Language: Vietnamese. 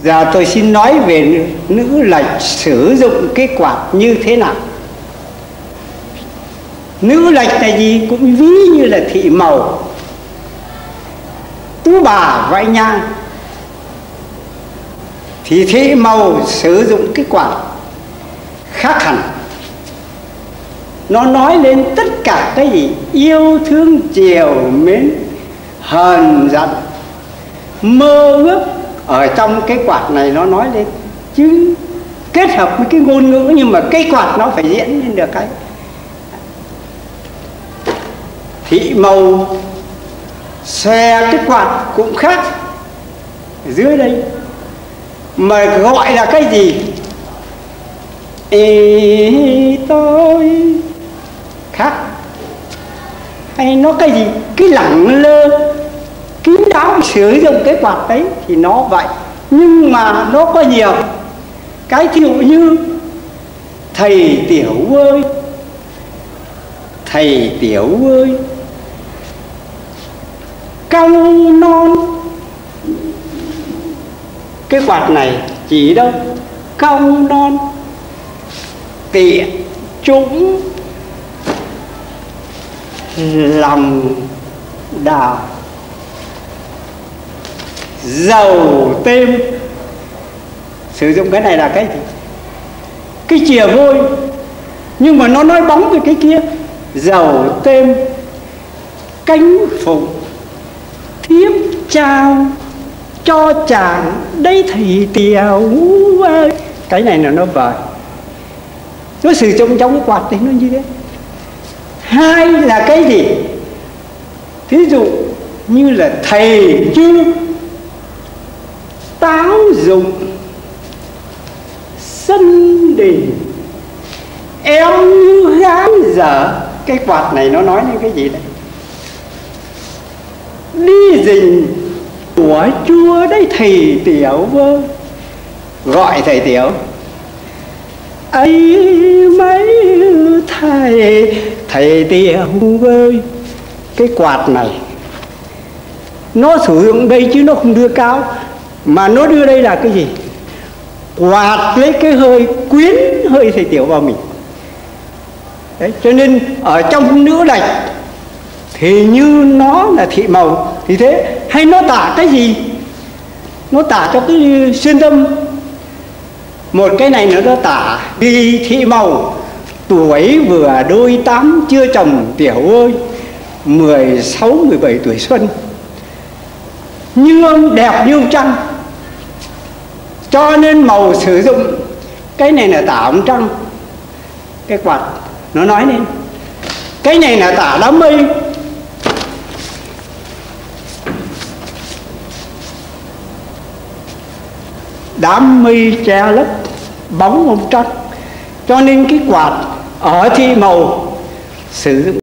Giờ tôi xin nói về nữ lệch sử dụng cái quạt như thế nào. Nữ lệch là gì? Cũng ví như là thị màu, tú bà vãi nhang. Thì thị màu sử dụng cái quạt khác hẳn. Nó nói lên tất cả cái gì? Yêu thương, chiều mến, hờn giận, mơ ước. Ở trong cái quạt này nó nói lên, chứ kết hợp với cái ngôn ngữ, nhưng mà cái quạt nó phải diễn lên được cái thị màu. Xòe cái quạt cũng khác dưới đây, mà gọi là cái gì? Ý tôi khác. Hay nó cái gì? Cái lẳng lơ, kín đáo sử dụng cái quạt đấy thì nó vậy. Nhưng mà nó có nhiều cái, thí dụ như thầy Tiểu ơi, thầy Tiểu ơi, cau non. Cái quạt này chỉ đâu? Cau non, tiện trũng, lòng đào, dầu têm. Sử dụng cái này là cái gì? Cái chìa vôi, nhưng mà nó nói bóng về cái kia. Dầu têm, cánh phụng, thiếp trao cho chàng đây thầy Tiểu ơi. Cái này là nó vời, nó sử dụng trong cái quạt thì nó như thế. Hai là cái gì? Thí dụ như là thầy chưa táo dụng, sân đình, eo như gán dở. Cái quạt này nó nói lên cái gì đấy? Đi rình của chua đấy thầy Tiểu ơi. Gọi thầy Tiểu ấy mấy thầy Tiểu ơi. Cái quạt này nó sử dụng đây chứ nó không đưa cao, mà nó đưa đây là cái gì? Quạt lấy cái hơi quyến hơi thầy Tiểu vào mình đấy. Cho nên ở trong nữ lệch thì như nó là thị màu thì thế. Hay nó tả cái gì? Nó tả cho cái xuyên tâm. Một cái này nó tả vì thị màu, tuổi vừa đôi tám chưa chồng Tiểu ơi, 16-17 tuổi xuân, nhưng đẹp như ông trăng. Cho nên màu sử dụng cái này là tả ông trăng. Cái quạt nó nói lên. Cái này là tả đám mây. Đám mây che lấp bóng ông trăng. Cho nên cái quạt ở thị màu sử dụng